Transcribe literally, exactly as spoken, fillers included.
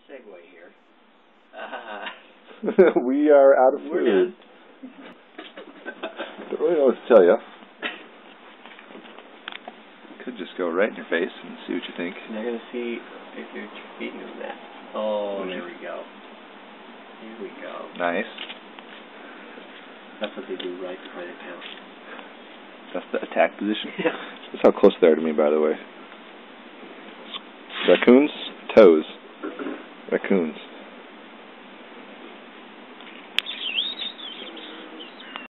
segue here. Uh, we are out of we're food. done. Don't really know what to tell you. Could just go right in your face and see what you think. They're going to see if you're feeding them that. Oh, there we go. Here we go. Nice. That's what they do right before they pounce. That's the attack position? Yeah. That's how close they are to me, by the way. Raccoons? Toes. Raccoons.